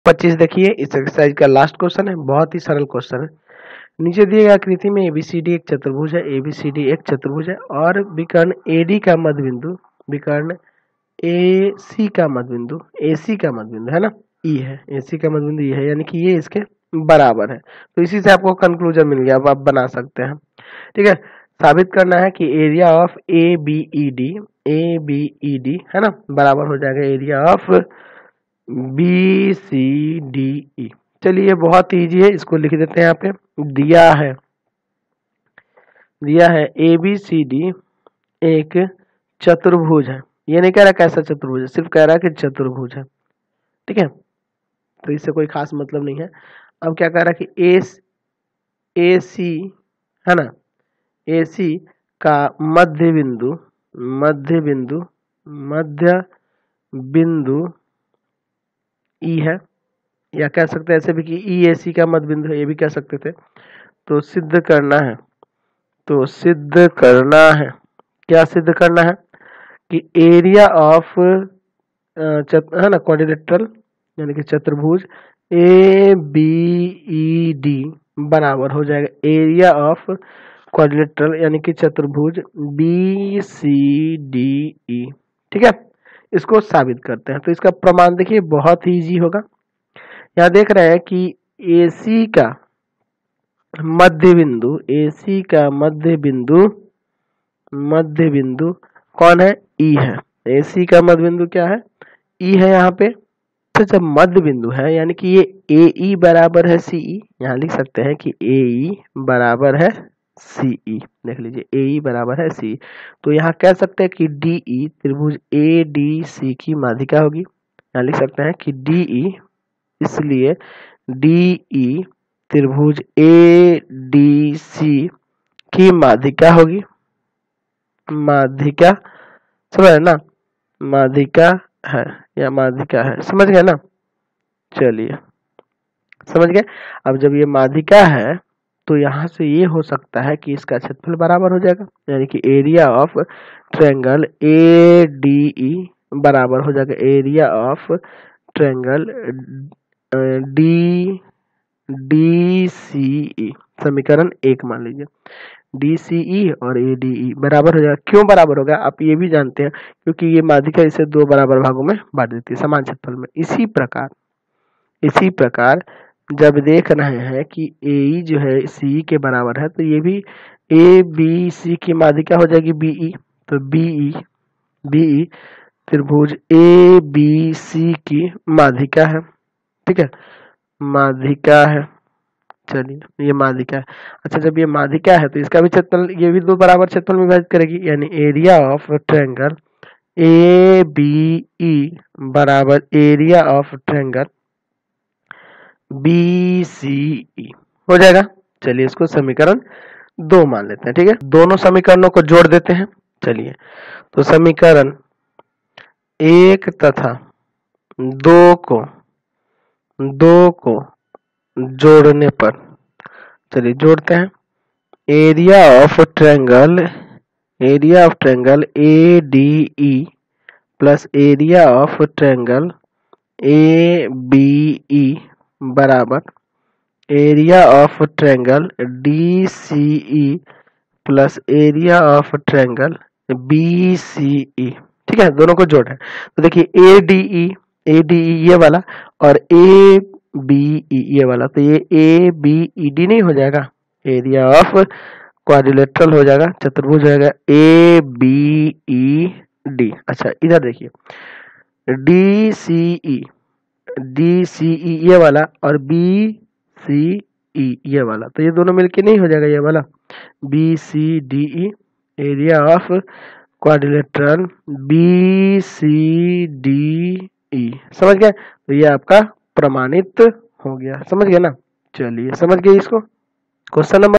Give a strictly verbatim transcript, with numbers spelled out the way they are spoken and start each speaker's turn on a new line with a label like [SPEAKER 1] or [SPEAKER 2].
[SPEAKER 1] पच्चीस देखिए, इस एक्सरसाइज का लास्ट क्वेश्चन है, बहुत ही सरल क्वेश्चन है। नीचे दिए गए आकृति में एबीसीडी एक चतुर्भुज है, एबीसीडी एक चतुर्भुज है और विकर्ण एडी का मध्य बिंदु, विकर्ण एसी का मध्य बिंदु, एसी का मध्य बिंदु है ना, ई है, एसी का मध्य बिंदु ई है, यानी कि ये इसके बराबर है। तो इसी से आपको कंक्लूजन मिल गया, अब आप बना सकते हैं। ठीक है, साबित करना है कि area of A B E D, A B E D है ना, बराबर हो जाएगा area of B C D E. चलिए बहुत इजी है, इसको लिख देते हैं यहाँ पे। दिया है दिया है ए बी सी डी एक चतुर्भुज है, ये नहीं कह रहा कैसा चतुर्भुज है, सिर्फ कह रहा है कि चतुर्भुज है। ठीक है, तो इससे कोई खास मतलब नहीं है। अब क्या कह रहा है कि ए ए सी है ना, ए सी का मध्य बिंदु, मध्य बिंदु मध्य बिंदु ई है, या कह सकते हैं ऐसे भी कि ई ए सी का मध्य बिंदु है, ये भी कह सकते थे। तो सिद्ध करना है, तो सिद्ध करना है, क्या सिद्ध करना है कि एरिया ऑफ है ना क्वाड्रिलेटरल यानी कि चतुर्भुज ए बी ई डी बराबर हो जाएगा एरिया ऑफ क्वाड्रिलेटरल यानी कि चतुर्भुज बी सी डी ई। ठीक है, इसको साबित करते हैं। तो इसका प्रमाण देखिए बहुत ही इजी होगा। यहाँ देख रहे हैं कि एसी का मध्य बिंदु, एसी का मध्य बिंदु, मध्य बिंदु कौन है, ई है। एसी का मध्य बिंदु क्या है, ई है यहाँ पे। तो जब मध्य बिंदु है यानी कि ये ए ई बराबर है सी ई, यहाँ लिख सकते हैं कि ए ई बराबर है सी ई, देख लीजिए ए ई बराबर है सी। तो यहाँ कह सकते हैं कि डी ई त्रिभुज ए डी सी की माध्यिका होगी। यहाँ लिख सकते हैं कि डी ई, इसलिए डी ई त्रिभुज ए डी सी की माध्यिका होगी, माध्यिका समझ ना, माध्यिका है या माध्यिका है, समझ गए ना। चलिए समझ गए। अब जब ये माध्यिका है तो यहाँ से ये हो सकता है कि इसका क्षेत्रफल बराबर हो जाएगा, यानी कि area of triangle A D E बराबर हो जाएगा area of triangle D D C E. समीकरण एक मान लीजिए, डी सी ई और ए डी ई बराबर हो जाएगा। क्यों बराबर होगा आप ये भी जानते हैं, क्योंकि ये माध्यिका इसे दो बराबर भागों में बांट देती है समान क्षेत्रफल में। इसी प्रकार इसी प्रकार जब देख रहे हैं कि ए ई जो है सी ई के बराबर है, तो ये भी ए बी सी की माध्यिका हो जाएगी बी ई। तो बी ई बी ई त्रिभुज ए बी सी की माध्यिका है। ठीक है, माध्यिका है। चलिए ये माध्यिका है। अच्छा, जब ये माध्यिका है तो इसका भी क्षेत्रफल, ये भी दो बराबर क्षेत्रफल में विभाजित करेगी, यानी area of triangle A B E बराबर area of triangle B C E हो जाएगा। चलिए इसको समीकरण दो मान लेते हैं। ठीक है, दोनों समीकरणों को जोड़ देते हैं। चलिए, तो समीकरण एक तथा दो को दो को जोड़ने पर, चलिए जोड़ते हैं। Area of triangle area of triangle A D E plus area of triangle A B E बराबर area of triangle D C E plus area of triangle B C E. ठीक है, दोनों को जोड़ है। तो देखिए ए डी ई ए डी ई ये वाला और ए बी ई ये वाला, तो ये ए बी ई डी नहीं हो जाएगा, एरिया ऑफ क्वाड्रिलेटरल हो जाएगा, चतुर्भुज हो जाएगा ए बी ई डी। अच्छा इधर देखिए D C E D C ई ये वाला और बी सी ई ये वाला, तो ये दोनों मिलके नहीं हो जाएगा ये वाला B C D E, area of quadrilateral B C D E. समझ गए, तो ये आपका प्रमाणित हो गया। समझ गए ना। चलिए समझ गए इसको। Question number